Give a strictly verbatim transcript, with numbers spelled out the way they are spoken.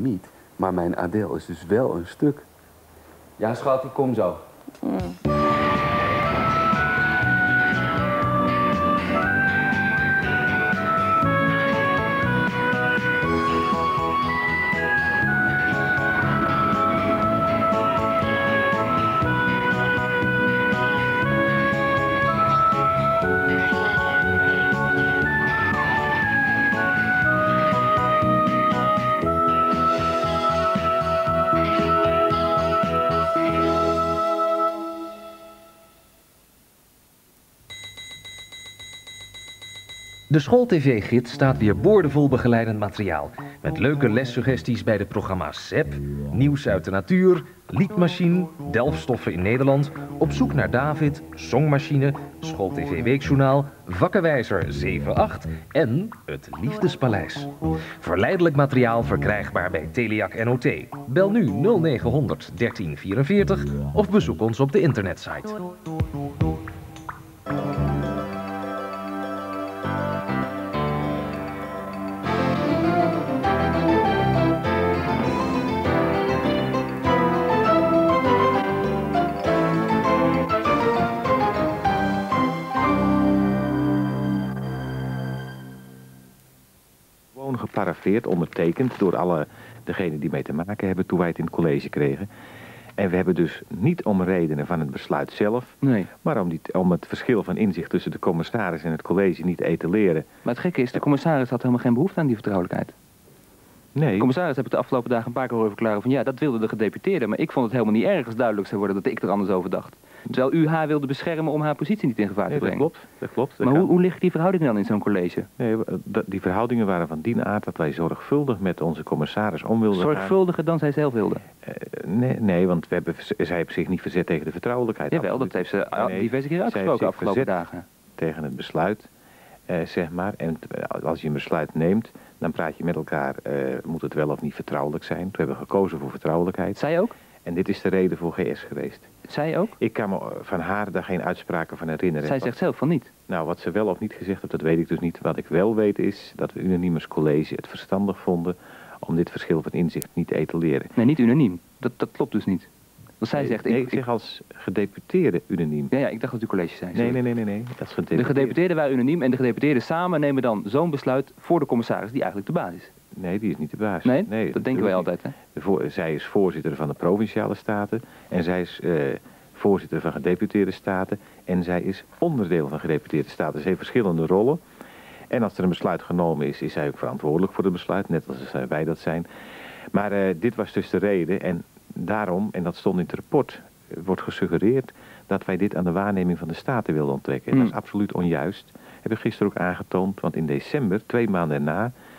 niet. Maar mijn Adèle is dus wel een stuk. Ja, schat, ik kom zo. Mm. De school-tv-gids staat weer boordevol begeleidend materiaal. Met leuke lessuggesties bij de programma's Z E P, Nieuws uit de Natuur, Liedmachine, Delfstoffen in Nederland, Op zoek naar David, Songmachine, School-tv-weekjournaal, Vakkenwijzer zeven acht en Het Liefdespaleis. Verleidelijk materiaal verkrijgbaar bij Teliak N O T. Bel nu nul negenhonderd dertien vierenveertig of bezoek ons op de internetsite. Geparafeerd, ondertekend door alle degenen die mee te maken hebben toen wij het in het college kregen. En we hebben dus niet om redenen van het besluit zelf, nee. maar om, die, om het verschil van inzicht tussen de commissaris en het college niet te etaleren. Maar het gekke is, de commissaris had helemaal geen behoefte aan die vertrouwelijkheid. Nee. De commissaris heb ik de afgelopen dagen een paar keer horen verklaren van ja, dat wilde de gedeputeerde, maar ik vond het helemaal niet erg als duidelijk zou worden dat ik er anders over dacht. Terwijl u haar wilde beschermen om haar positie niet in gevaar te nee, brengen. Dat klopt, dat klopt. Dat maar hoe, hoe liggen die verhoudingen dan in zo'n college? Nee, die verhoudingen waren van die aard dat wij zorgvuldig met onze commissaris om wilden gaan. Zorgvuldiger dan zij zelf wilde? Uh, nee, nee, want we hebben, zij heeft zich niet verzet tegen de vertrouwelijkheid. Jawel, absoluut. dat heeft ze nee, diverse keer uitgesproken de afgelopen dagen. Tegen het besluit, uh, zeg maar. En als je een besluit neemt, dan praat je met elkaar, uh, moet het wel of niet vertrouwelijk zijn. We hebben gekozen voor vertrouwelijkheid. Zij ook? En dit is de reden voor G S geweest. Zij ook? Ik kan me van haar daar geen uitspraken van herinneren. Zij zegt zelf van niet. Nou, wat ze wel of niet gezegd heeft, dat weet ik dus niet. Wat ik wel weet is dat we unaniem als college het verstandig vonden om dit verschil van inzicht niet te etaleren. Nee, niet unaniem. Dat, dat klopt dus niet. Want zij nee, zegt... Nee, ik, ik zeg als gedeputeerde unaniem. Ja, ja, ik dacht dat u college zei. Nee, nee, nee, nee, nee. Als gedeputeerde. De gedeputeerden waren unaniem en de gedeputeerden samen nemen dan zo'n besluit voor de commissaris die eigenlijk de baas is. Nee, die is niet de baas. Nee? nee dat denken wij altijd, hè? De voor, zij is voorzitter van de Provinciale Staten en zij is uh, voorzitter van gedeputeerde staten en zij is onderdeel van gedeputeerde staten. Ze heeft verschillende rollen. En als er een besluit genomen is, is zij ook verantwoordelijk voor het besluit, net als wij dat zijn. Maar uh, dit was dus de reden en daarom, en dat stond in het rapport, wordt gesuggereerd dat wij dit aan de waarneming van de Staten wilden onttrekken. Mm. Dat is absoluut onjuist. Heb ik gisteren ook aangetoond, want in december, twee maanden erna,